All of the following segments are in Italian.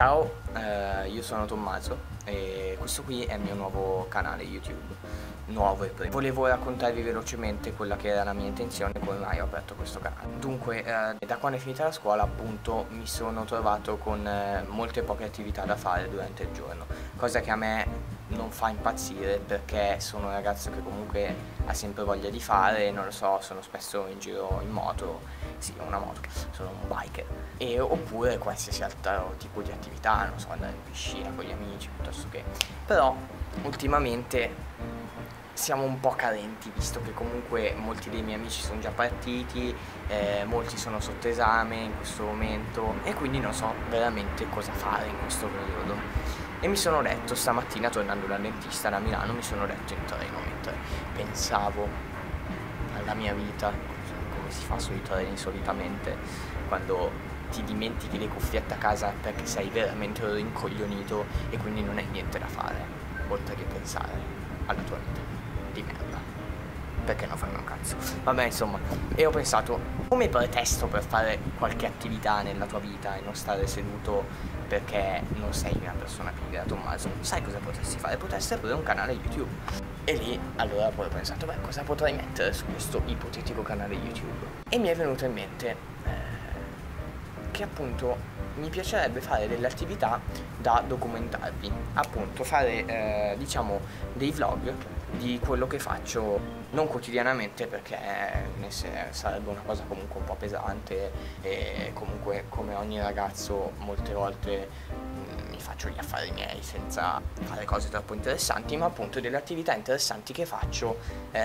Ciao, io sono Tommaso e questo qui è il mio nuovo canale YouTube. Nuovo e primo. Volevo raccontarvi velocemente quella che era la mia intenzione, come mai ho aperto questo canale. Dunque, da quando è finita la scuola, appunto, mi sono trovato con molte poche attività da fare durante il giorno, cosa che a me non fa impazzire perché sono un ragazzo che comunque ha sempre voglia di fare, non lo so, sono spesso in giro in moto, sì, ho una moto, sono un biker, e oppure qualsiasi altro tipo di attività, non so, andare in piscina con gli amici piuttosto che. Però ultimamente siamo un po' carenti, visto che comunque molti dei miei amici sono già partiti, molti sono sotto esame in questo momento e quindi non so veramente cosa fare in questo periodo. E mi sono detto stamattina, tornando dal dentista da Milano, mi sono detto in treno mentre pensavo alla mia vita, come si fa sui treni solitamente, quando ti dimentichi le cuffiette a casa perché sei veramente rincoglionito e quindi non hai niente da fare, oltre che pensare alla tua vita di merda, perché non fanno un cazzo. Vabbè, insomma, e ho pensato, come pretesto per fare qualche attività nella tua vita e non stare seduto perché non sei una persona pigra, Tommaso, sai cosa potresti fare? Potresti aprire un canale YouTube. E lì allora poi ho pensato, beh, cosa potrei mettere su questo ipotetico canale YouTube? E mi è venuto in mente che appunto mi piacerebbe fare delle attività da documentarvi, appunto fare diciamo dei vlog di quello che faccio, non quotidianamente perché sarebbe una cosa comunque un po' pesante e comunque come ogni ragazzo molte volte mi faccio gli affari miei senza fare cose troppo interessanti, ma appunto delle attività interessanti che faccio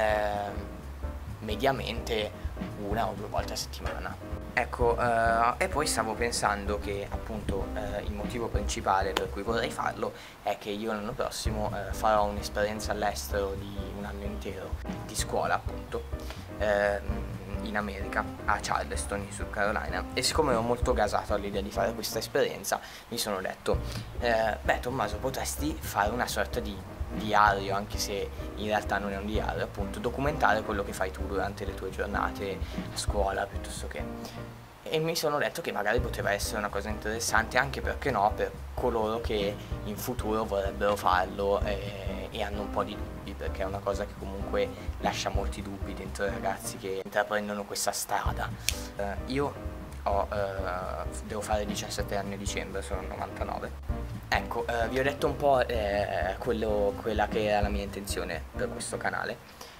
mediamente 1 o 2 volte a settimana. Ecco, e poi stavo pensando che appunto il motivo principale per cui vorrei farlo è che io l'anno prossimo farò un'esperienza all'estero di un anno intero di scuola, appunto, in America, a Charleston, in South Carolina, e siccome ero molto gasato all'idea di fare questa esperienza mi sono detto, beh Tommaso, potresti fare una sorta di diario, anche se in realtà non è un diario, appunto, documentare quello che fai tu durante le tue giornate a scuola piuttosto che. E mi sono detto che magari poteva essere una cosa interessante, anche perché no, per coloro che in futuro vorrebbero farlo e hanno un po' di dubbi, perché è una cosa che comunque lascia molti dubbi dentro i ragazzi che intraprendono questa strada. Io devo fare 17 anni a dicembre, sono 99. Ecco, vi ho detto un po' quella che era la mia intenzione per questo canale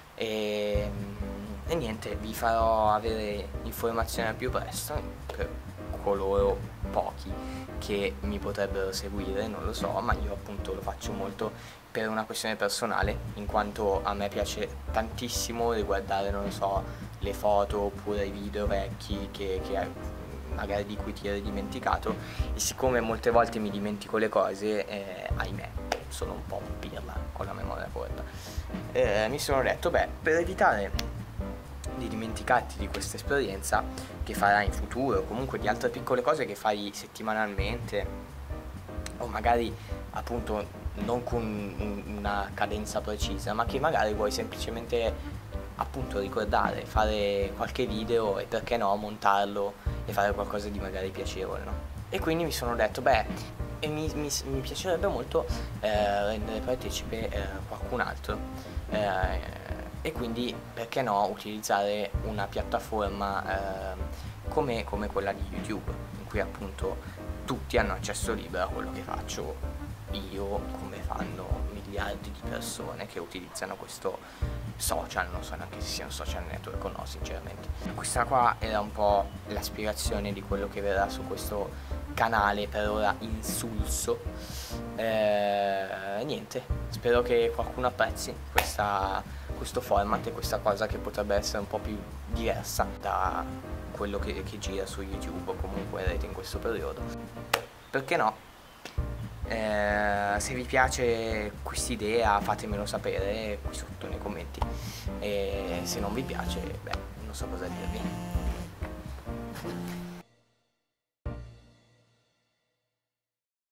e niente, vi farò avere informazioni al più presto per coloro pochi che mi potrebbero seguire, non lo so, ma io appunto lo faccio molto per una questione personale, in quanto a me piace tantissimo riguardare, non lo so, le foto oppure i video vecchi che magari di cui ti eri dimenticato, e siccome molte volte mi dimentico le cose, ahimè, sono un po' un pirla con la memoria corta, mi sono detto, beh, per evitare di dimenticarti di questa esperienza che farai in futuro, comunque di altre piccole cose che fai settimanalmente o magari appunto non con una cadenza precisa, ma che magari vuoi semplicemente appunto ricordare, fare qualche video e perché no montarlo e fare qualcosa di magari piacevole, no? E quindi mi sono detto, beh, e mi piacerebbe molto rendere partecipe qualcun altro, e quindi perché no utilizzare una piattaforma come quella di YouTube, in cui appunto tutti hanno accesso libero a quello che faccio io, come fanno miliardi di persone che utilizzano questo social, non so neanche se sia un social network o no, sinceramente. Questa qua era un po' l'aspirazione di quello che verrà su questo canale, per ora insulso. Niente, spero che qualcuno apprezzi questo format e questa cosa che potrebbe essere un po' più diversa da quello che gira su YouTube o comunque rete in questo periodo. Perché no? Se vi piace quest'idea fatemelo sapere qui sotto nei commenti, e se non vi piace, beh, non so cosa dirvi.